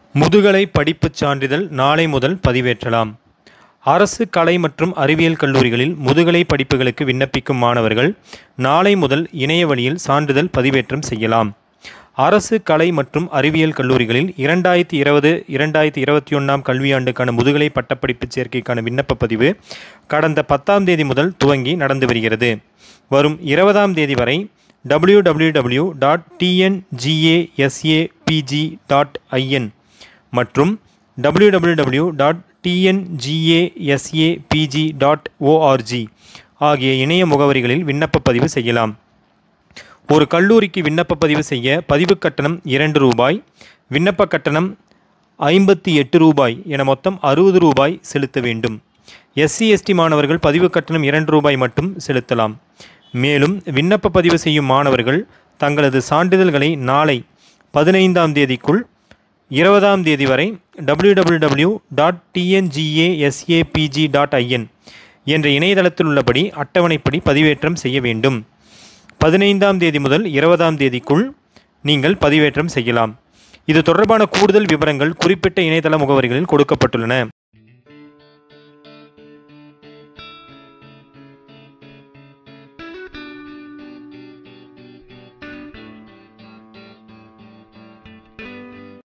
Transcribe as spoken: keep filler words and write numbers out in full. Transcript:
முதுகலை படிப்புச் சான்றிதழ் நாளை முதல் பதிவேற்றலாம். அரசு கலை மற்றும் அறிவியல் கல்லூரிகளில் முதுகலை படிப்புகளுக்கு விண்ணப்பிக்கும் மாணவர்கள் நாளை முதல் இணைய வழியில் சான்றிதழ் பதிவேற்றம் செய்யலாம். அரசு கலை மற்றும் அறிவியல் கல்லூரிகளில் இரண்டாயிரத்தி இருபது இரண்டாயிரத்தி இருபத்தி ஒன்றாம் கல்வியாண்டுக்கான முதுகலை பட்டப்படிப்பு சேர்க்கைக்கான விண்ணப்ப பதிவு கடந்த பத்தாம் தேதி முதல் துவங்கி நடந்து வருகிறது. வரும் இருபதாம் தேதி வரை W W W dot TNGASAPG dot IN மற்றும் W W W dot TNGASAPG dot ORG ஆகிய இணைய முகவரிகளில் விண்ணப்ப பதிவு செய்யலாம். ஒரு கல்லூரிக்கு விண்ணப்ப பதிவு செய்ய பதிவு கட்டணம் இரண்டு ரூபாய், விண்ணப்ப கட்டணம் ஐம்பத்தி எட்டு ரூபாய் என மொத்தம் அறுபது ரூபாய் செலுத்த வேண்டும். எஸ்சி எஸ்டி மாணவர்கள் பதிவு கட்டணம் இரண்டு ரூபாய் மட்டும் செலுத்தலாம். மேலும் விண்ணப்ப பதிவு செய்யும் மாணவர்கள் தங்களது சான்றிதழ்களை நாளை பதினைந்தாம் தேதிக்குள் இருபதாம் தேதி வரை W W W dot TNGASAPG dot IN என்ற இணையதளத்தில் உள்ளபடி அட்டவணைப்படி பதிவேற்றம் செய்ய வேண்டும். பதினைந்தாம் தேதி முதல் இருபதாம் தேதிக்குள் நீங்கள் பதிவேற்றம் செய்யலாம். இது தொடர்பான கூடுதல் விவரங்கள் குறிப்பிட்ட இணையதள முகவரிகளில் கொடுக்கப்பட்டுள்ளன.